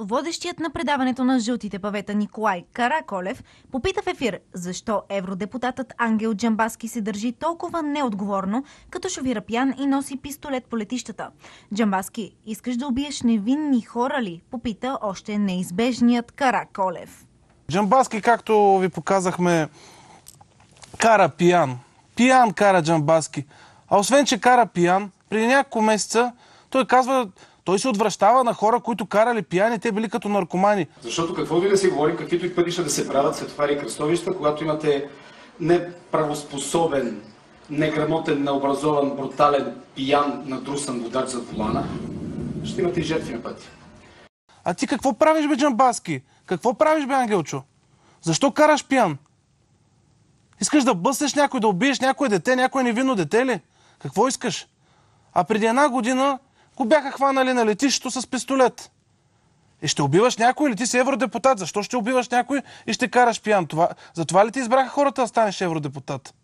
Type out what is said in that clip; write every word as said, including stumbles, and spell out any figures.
Водещият на предаването на жълтите павета Николай Караколев попита в ефир защо евродепутатът Ангел Джамбазки се държи толкова неотговорно, като шофира пиян и носи пистолет по летищата. Джамбазки, искаш да убиеш невинни хора ли? Попита още неизбежният Караколев. Джамбазки, както ви показахме, кара пиян. Пиян кара Джамбазки. А освен, че кара пиян, преди няколко месеца той казва, той се отвръщава на хора, които карали пияни, те били като наркомани. Защото какво и да си говорим, каквито и пътища да се правят, светофари и кръстовища, когато имате неправоспособен, неграмотен, необразован, брутален, пиян, надрусан водач зад волана, ще имате и жертви на пътя. А ти какво правиш, бе, Джамбазки? Какво правиш, бе, Ангелчо? Защо караш пиян? Искаш да бъснеш някой, да убиеш някое дете, някое невинно дете ли? Какво искаш? А преди една година го бяха хванали на летището с пистолет. И ще убиваш някой или ти си евродепутат? Защо ще убиваш някой и ще караш пиян? Това... Затова ли ти избраха хората да станеш евродепутат?